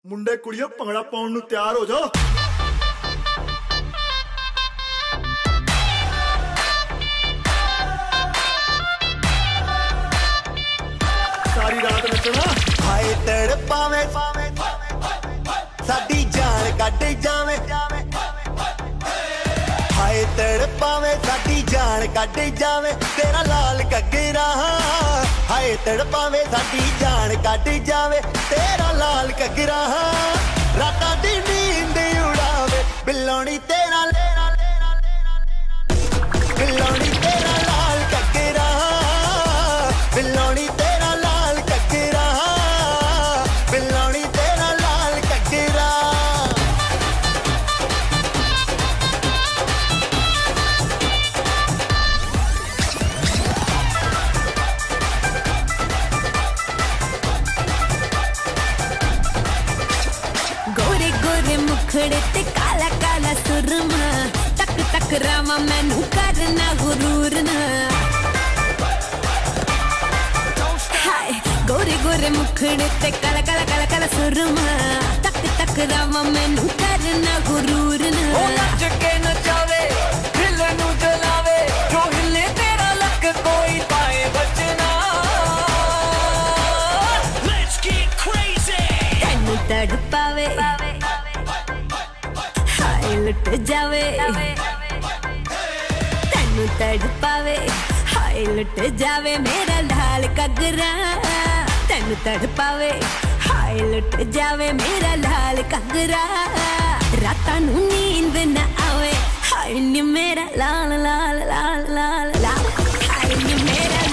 मुंडे कुड़ियों भंगड़ा पाउण नूं तैयार हो जाओ। सारी रात नचना। हाय तड़पावे साडी जान कट जावे, हाय तड़पावे साडी जान कट जावे तेरा लाल घग्गरा। हाय तड़पावे साडी जान कट जावे तेरा लाल घग्गरा। रातां दी नींद उड़ावे बिल्लोनी तेरा, बिल्लोनी तेरा लाल घग्गरा, बिल्लोनी तेरा लाल घग्गरा, बिल्लोनी तेरा लाल घग्गरा। गोरे गोरे मुखड़े ते काला काला सुरमा, टक टक रामा मैनू करना गुरूर ना। हाय गोरे गोरे मुखड़े ते काला काला काला काला सुरमा, टक टक रामा मैनू करना गुरूर ना। ओ नच के नचावे दिल नू जलावे, जो हिले तेरा लक कोई पाए बचना। Let's get crazy। तैनू तड़पावे हाय लुट जावे, तैनू तड़पावे हाय लुट जावे मेरा लाल घग्गरा। तैनू तड़पावे हाय लुट जावे मेरा लाल घग्गरा। रातां नू नींद ना आवे हाय नी मेरा लाल लाल लाल लाल लाल, हाय नी मेरा